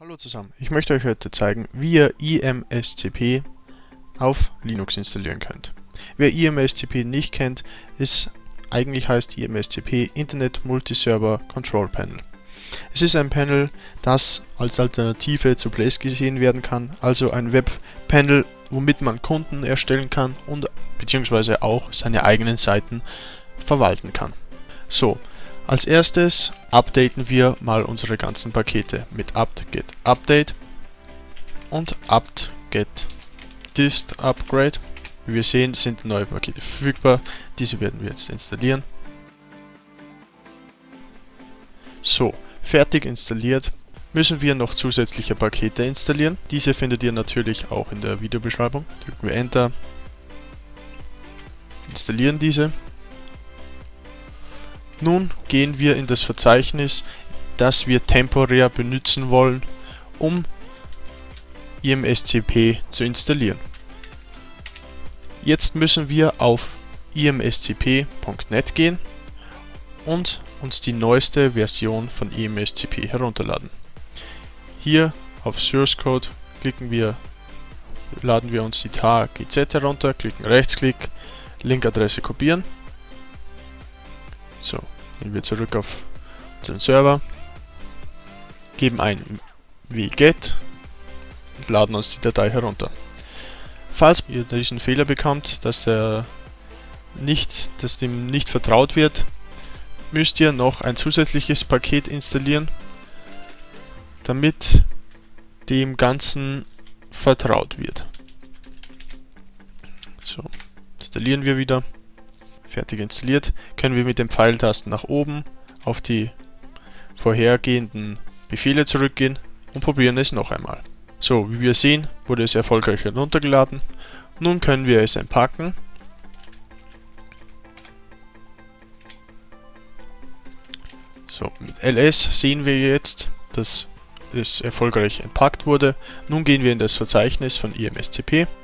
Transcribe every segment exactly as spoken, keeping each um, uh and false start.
Hallo zusammen, ich möchte euch heute zeigen, wie ihr I M S C P auf Linux installieren könnt. Wer I M S C P nicht kennt, ist eigentlich heißt I M S C P Internet Multiserver Control Panel. Es ist ein Panel, das als Alternative zu Blaze gesehen werden kann, also ein Webpanel, womit man Konten erstellen kann und beziehungsweise auch seine eigenen Seiten verwalten kann. So, als erstes updaten wir mal unsere ganzen Pakete mit apt-get update und apt-get dist upgrade. Wie wir sehen, sind neue Pakete verfügbar. Diese werden wir jetzt installieren. So, fertig installiert, müssen wir noch zusätzliche Pakete installieren. Diese findet ihr natürlich auch in der Videobeschreibung. Drücken wir Enter, installieren diese. Nun gehen wir in das Verzeichnis, das wir temporär benutzen wollen, um I M S C P zu installieren. Jetzt müssen wir auf i m s c p punkt net gehen und uns die neueste Version von I M S C P herunterladen. Hier auf Source Code klicken wir, laden wir uns die T A G Z herunter, klicken Rechtsklick, Linkadresse kopieren. So, gehen wir zurück auf unseren Server, geben ein wget und laden uns die Datei herunter. Falls ihr diesen Fehler bekommt, dass der nicht, dass dem nicht vertraut wird, müsst ihr noch ein zusätzliches Paket installieren, damit dem Ganzen vertraut wird. So, installieren wir wieder. Fertig installiert, können wir mit den Pfeiltasten nach oben auf die vorhergehenden Befehle zurückgehen und probieren es noch einmal. So, wie wir sehen, wurde es erfolgreich heruntergeladen. Nun können wir es entpacken. So, mit L S sehen wir jetzt, dass es erfolgreich entpackt wurde. Nun gehen wir in das Verzeichnis von I M S C P.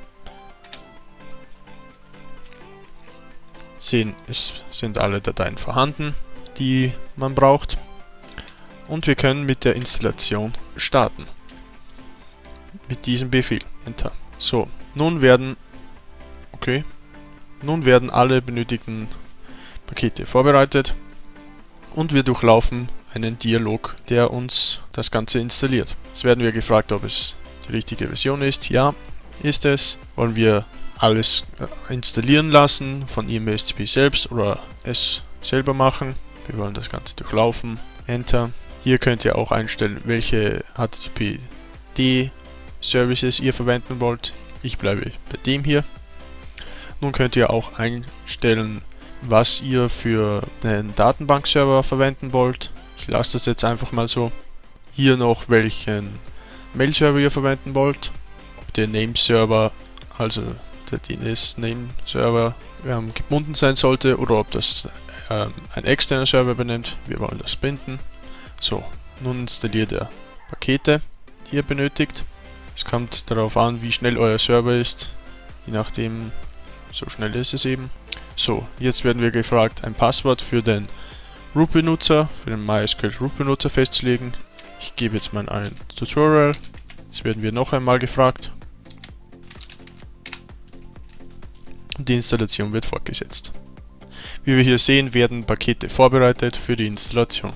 Sehen, es sind alle Dateien vorhanden, die man braucht, und wir können mit der Installation starten. Mit diesem Befehl, Enter. So, nun werden, okay, nun werden alle benötigten Pakete vorbereitet und wir durchlaufen einen Dialog, der uns das Ganze installiert. Jetzt werden wir gefragt, ob es die richtige Version ist. Ja, ist es. Wollen wir alles installieren lassen von I M S C P selbst oder es selber machen. Wir wollen das Ganze durchlaufen. Enter. Hier könnt ihr auch einstellen, welche H T T P D Services ihr verwenden wollt. Ich bleibe bei dem hier. Nun könnt ihr auch einstellen, was ihr für einen Datenbankserver verwenden wollt. Ich lasse das jetzt einfach mal so. Hier noch, welchen Mail-Server ihr verwenden wollt. Ob der Name-Server, also der D N S-Name-Server ähm, gebunden sein sollte oder ob das ähm, ein externer Server benimmt. Wir wollen das binden. So, nun installiert er Pakete, die ihr benötigt. Es kommt darauf an, wie schnell euer Server ist. Je nachdem, so schnell ist es eben. So, jetzt werden wir gefragt, ein Passwort für den Root-Benutzer, für den MySQL Root-Benutzer festzulegen. Ich gebe jetzt mal ein Tutorial. Jetzt werden wir noch einmal gefragt. Die Installation wird fortgesetzt. Wie wir hier sehen, werden Pakete vorbereitet für die Installation.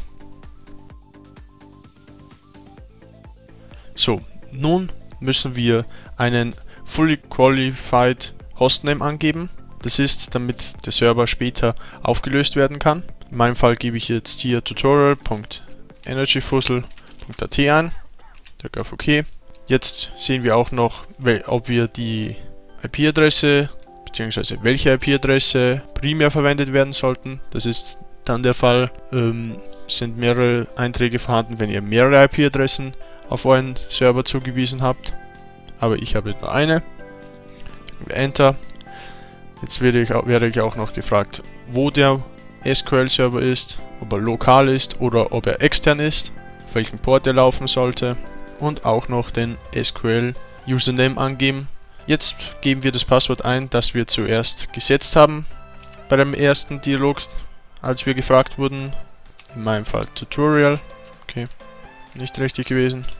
So, nun müssen wir einen Fully Qualified Hostname angeben. Das ist, damit der Server später aufgelöst werden kann. In meinem Fall gebe ich jetzt hier tutorial punkt energyfuzzle punkt a t ein. Drücke auf OK. Jetzt sehen wir auch noch, ob wir die I P-Adresse beziehungsweise welche I P-Adresse primär verwendet werden sollten. Das ist dann der Fall, ähm, sind mehrere Einträge vorhanden, wenn ihr mehrere I P-Adressen auf euren Server zugewiesen habt. Aber ich habe nur eine. Enter. Jetzt werde ich, auch, werde ich auch noch gefragt, wo der S Q L-Server ist, ob er lokal ist oder ob er extern ist, auf welchen Port er laufen sollte und auch noch den S Q L-Username angeben. Jetzt geben wir das Passwort ein, das wir zuerst gesetzt haben bei dem ersten Dialog, als wir gefragt wurden. In meinem Fall Tutorial. Okay, nicht richtig gewesen.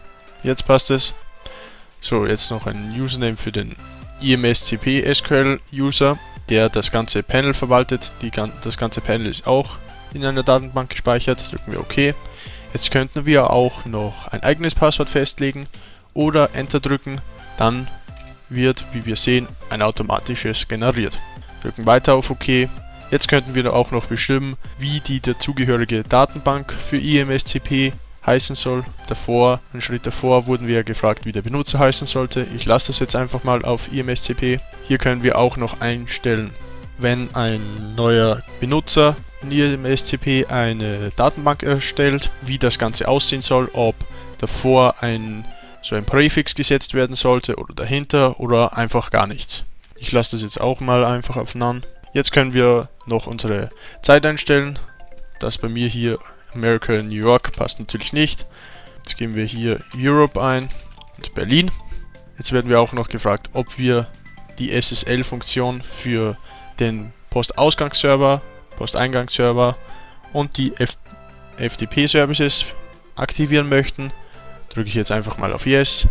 Jetzt passt es. So, jetzt noch ein Username für den I M S C P S Q L User, der das ganze Panel verwaltet. Die, das ganze Panel ist auch in einer Datenbank gespeichert. Drücken wir OK. Jetzt könnten wir auch noch ein eigenes Passwort festlegen oder Enter drücken. Dann wird, wie wir sehen, ein automatisches generiert. Drücken weiter auf OK. Jetzt könnten wir auch noch bestimmen, wie die dazugehörige Datenbank für I M S C P heißen soll. Davor, einen Schritt davor, wurden wir gefragt, wie der Benutzer heißen sollte. Ich lasse das jetzt einfach mal auf I M S C P. Hier können wir auch noch einstellen, wenn ein neuer Benutzer in I M S C P eine Datenbank erstellt, wie das Ganze aussehen soll, ob davor ein so ein Präfix gesetzt werden sollte oder dahinter oder einfach gar nichts. Ich lasse das jetzt auch mal einfach auf None. Jetzt können wir noch unsere Zeit einstellen. Das bei mir hier America, New York passt natürlich nicht. Jetzt geben wir hier Europe ein und Berlin. Jetzt werden wir auch noch gefragt, ob wir die S S L-Funktion für den Postausgangsserver, Posteingangsserver und die F T P-Services aktivieren möchten. Drücke ich jetzt einfach mal auf Yes.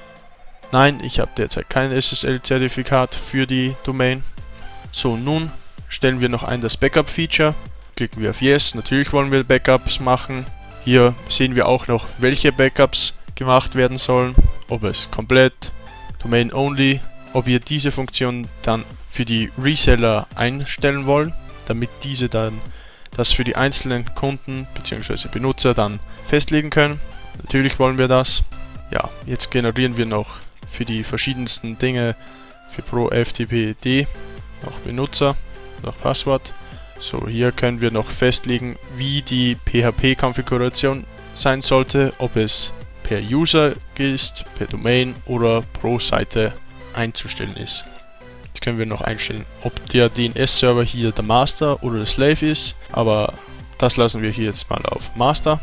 Nein, ich habe derzeit kein S S L-Zertifikat für die Domain. So, nun stellen wir noch ein das Backup-Feature. Klicken wir auf Yes. Natürlich wollen wir Backups machen. Hier sehen wir auch noch, welche Backups gemacht werden sollen. Ob es komplett, Domain Only, ob wir diese Funktion dann für die Reseller einstellen wollen, damit diese dann das für die einzelnen Kunden bzw. Benutzer dann festlegen können. Natürlich wollen wir das. Ja, jetzt generieren wir noch für die verschiedensten Dinge für pro F T P D noch Benutzer, noch Passwort. So, hier können wir noch festlegen, wie die P H P-Konfiguration sein sollte, ob es per User ist, per Domain oder pro Seite einzustellen ist. Jetzt können wir noch einstellen, ob der D N S-Server hier der Master oder der Slave ist, aber das lassen wir hier jetzt mal auf Master.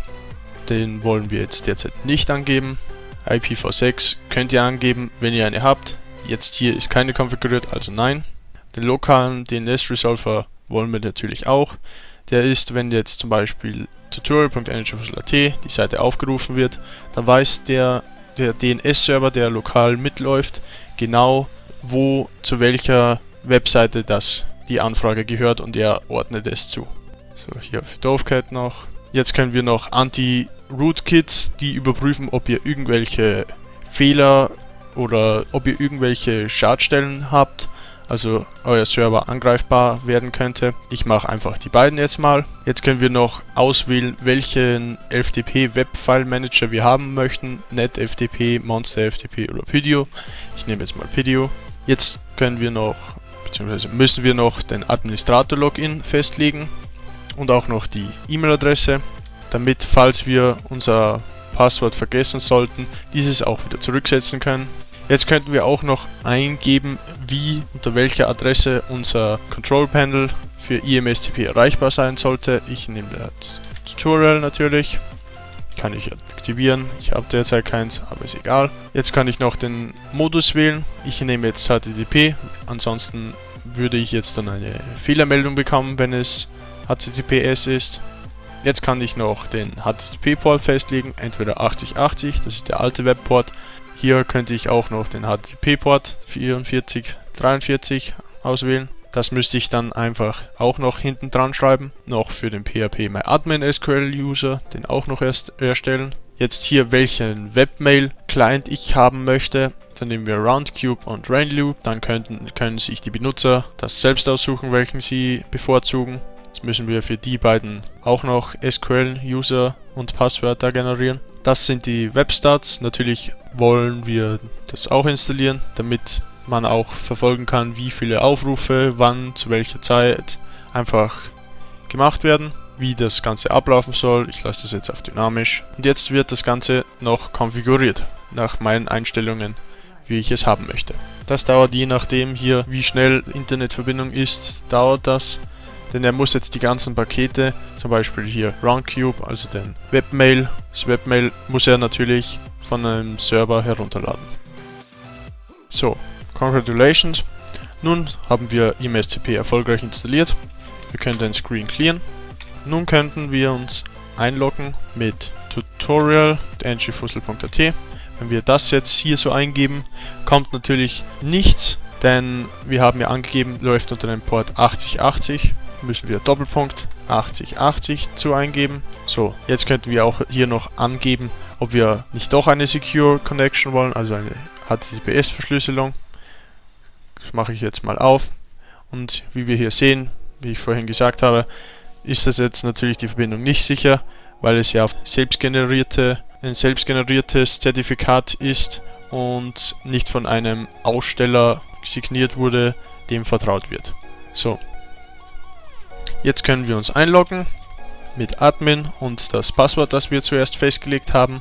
Den wollen wir jetzt derzeit nicht angeben. I P v sechs könnt ihr angeben, wenn ihr eine habt. Jetzt hier ist keine konfiguriert, also nein. Den lokalen D N S-Resolver wollen wir natürlich auch. Der ist, wenn jetzt zum Beispiel tutorial punkt energyfusel punkt a t die Seite aufgerufen wird, dann weiß der, der D N S-Server, der lokal mitläuft, genau wo zu welcher Webseite das die Anfrage gehört und er ordnet es zu. So, hier für Doofkeit noch. Jetzt können wir noch Anti-Rootkits, die überprüfen, ob ihr irgendwelche Fehler oder ob ihr irgendwelche Schadstellen habt, also euer Server angreifbar werden könnte. Ich mache einfach die beiden jetzt mal. Jetzt können wir noch auswählen, welchen F T P Webfile Manager wir haben möchten. NetFTP, MonsterFTP oder Pydio. Ich nehme jetzt mal Pydio. Jetzt können wir noch, beziehungsweise müssen wir noch den Administrator-Login festlegen und auch noch die E-Mail-Adresse, damit, falls wir unser Passwort vergessen sollten, dieses auch wieder zurücksetzen können. Jetzt könnten wir auch noch eingeben, wie unter welcher Adresse unser Control Panel für I M S C P erreichbar sein sollte. Ich nehme das Tutorial natürlich. Kann ich aktivieren. Ich habe derzeit keins, aber ist egal. Jetzt kann ich noch den Modus wählen. Ich nehme jetzt H T T P. Ansonsten würde ich jetzt dann eine Fehlermeldung bekommen, wenn es H T T P S ist. Jetzt kann ich noch den H T T P-Port festlegen, entweder achtzig achtzig, das ist der alte Webport. Hier könnte ich auch noch den H T T P-Port vierundvierzig dreiundvierzig auswählen. Das müsste ich dann einfach auch noch hinten dran schreiben. Noch für den P H P MyAdmin S Q L User, den auch noch erst erstellen. Jetzt hier welchen Webmail-Client ich haben möchte. Dann nehmen wir Roundcube und Rainloop. Dann könnten, können sich die Benutzer das selbst aussuchen, welchen sie bevorzugen. Jetzt müssen wir für die beiden auch noch S Q L-User und Passwörter generieren. Das sind die Webstats. Natürlich wollen wir das auch installieren, damit man auch verfolgen kann, wie viele Aufrufe, wann, zu welcher Zeit einfach gemacht werden, wie das Ganze ablaufen soll. Ich lasse das jetzt auf dynamisch. Und jetzt wird das Ganze noch konfiguriert, nach meinen Einstellungen, wie ich es haben möchte. Das dauert je nachdem hier, wie schnell Internetverbindung ist, dauert das. Denn er muss jetzt die ganzen Pakete, zum Beispiel hier Roundcube, also den Webmail, das Webmail muss er natürlich von einem Server herunterladen. So, congratulations. Nun haben wir I M S C P erfolgreich installiert. Wir können den Screen clearen. Nun könnten wir uns einloggen mit tutorial punkt energyfusel punkt a t. Wenn wir das jetzt hier so eingeben, kommt natürlich nichts, denn wir haben ja angegeben, läuft unter dem Port achtzig achtzig. Müssen wir Doppelpunkt achtzig achtzig zu eingeben. So, jetzt könnten wir auch hier noch angeben, ob wir nicht doch eine Secure Connection wollen, also eine H T T P S-Verschlüsselung. Das mache ich jetzt mal auf. Und wie wir hier sehen, wie ich vorhin gesagt habe, ist das jetzt natürlich die Verbindung nicht sicher, weil es ja auf selbstgenerierte, ein selbstgeneriertes Zertifikat ist und nicht von einem Aussteller signiert wurde, dem vertraut wird. So, jetzt können wir uns einloggen mit Admin und das Passwort, das wir zuerst festgelegt haben.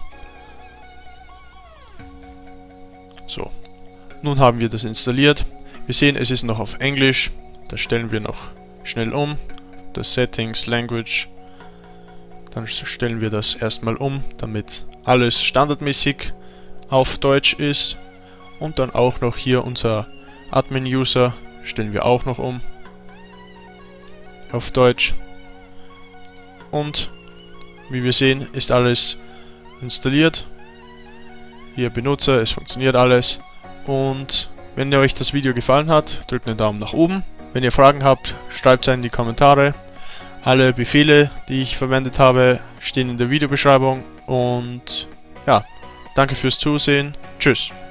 So, nun haben wir das installiert. Wir sehen, es ist noch auf Englisch. Das stellen wir noch schnell um. Das Settings, Language. Dann stellen wir das erstmal um, damit alles standardmäßig auf Deutsch ist. Und dann auch noch hier unser Admin-User stellen wir auch noch um auf Deutsch. Und wie wir sehen, ist alles installiert. Hier Benutzer, es funktioniert alles. Und wenn euch das Video gefallen hat, drückt einen Daumen nach oben. Wenn ihr Fragen habt, schreibt es in die Kommentare. Alle Befehle, die ich verwendet habe, stehen in der Videobeschreibung. Und ja, danke fürs Zusehen. Tschüss.